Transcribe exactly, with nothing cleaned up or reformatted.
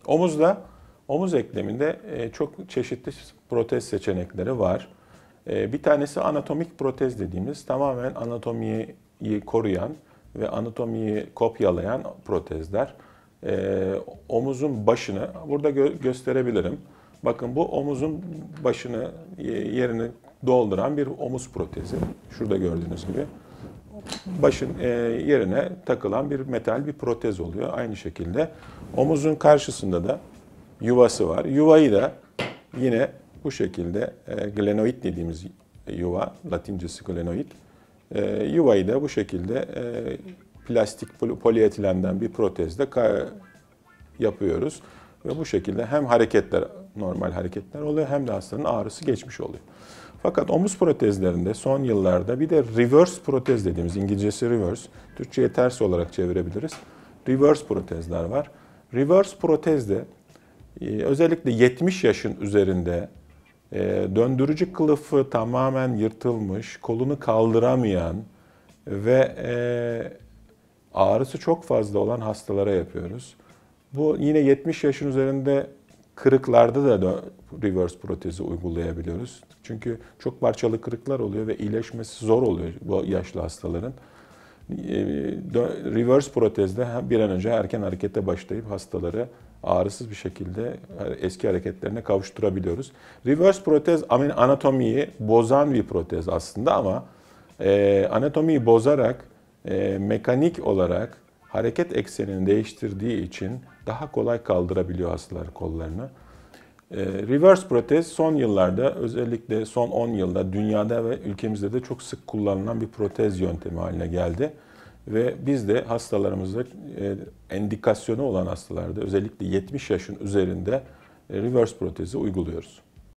Omuzda, omuz ekleminde e, çok çeşitli protez seçenekleri var. E, bir tanesi anatomik protez dediğimiz tamamen anatomiyi koruyan ve anatomiyi kopyalayan protezler. E, omuzun başını burada gö- gösterebilirim. Bakın bu omuzun başını e, yerini dolduran bir omuz protezi. Şurada gördüğünüz gibi. Başın e, yerine takılan bir metal bir protez oluyor. Aynı şekilde omuzun karşısında da yuvası var. Yuvayı da yine bu şekilde e, glenoid dediğimiz yuva, Latincesi glenoid. E, yuvayı da bu şekilde e, plastik pol- polietilenden bir protezle ka- yapıyoruz. Ve bu şekilde hem hareketler, normal hareketler oluyor hem de hastanın ağrısı geçmiş oluyor. Fakat omuz protezlerinde son yıllarda bir de reverse protez dediğimiz, İngilizcesi reverse, Türkçe'ye ters olarak çevirebiliriz. Reverse protezler var. Reverse protezde e, özellikle yetmiş yaşın üzerinde e, döndürücü kılıfı tamamen yırtılmış, kolunu kaldıramayan ve e, ağrısı çok fazla olan hastalara yapıyoruz. Bu yine yetmiş yaşın üzerinde kırıklarda da reverse protezi uygulayabiliyoruz. Çünkü çok parçalı kırıklar oluyor ve iyileşmesi zor oluyor bu yaşlı hastaların. Reverse protezde bir an önce erken harekete başlayıp hastaları ağrısız bir şekilde eski hareketlerine kavuşturabiliyoruz. Reverse protez anatomiyi bozan bir protez aslında ama anatomiyi bozarak mekanik olarak hareket eksenini değiştirdiği için daha kolay kaldırabiliyor hastalar kollarını. Reverse protez son yıllarda, özellikle son on yılda dünyada ve ülkemizde de çok sık kullanılan bir protez yöntemi haline geldi. Ve biz de hastalarımızda endikasyonu olan hastalarda özellikle yetmiş yaşın üzerinde reverse protezi uyguluyoruz.